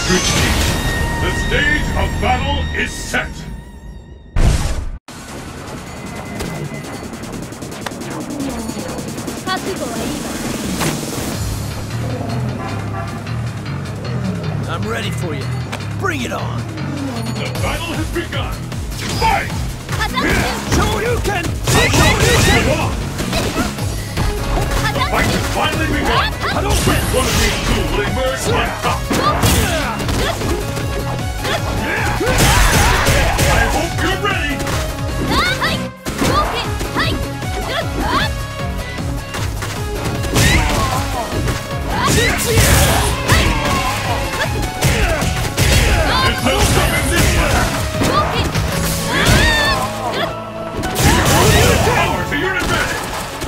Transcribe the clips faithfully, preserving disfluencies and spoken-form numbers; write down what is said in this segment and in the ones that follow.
Good team. The stage of battle is set. I'm ready for you. Bring it on. The battle has begun. Fight! Show you can. Fight has finally begun. Which one of these two will emerge on top? I hope you're ready. There's no stopping this one. Power to your advantage.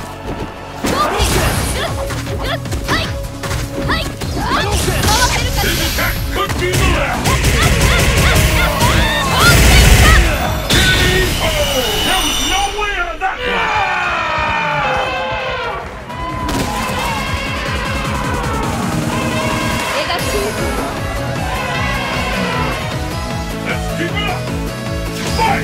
This attack could be the last. Oh, there was no way out of that Let's keep it up. Fight!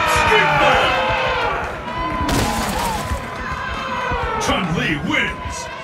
Chun wins!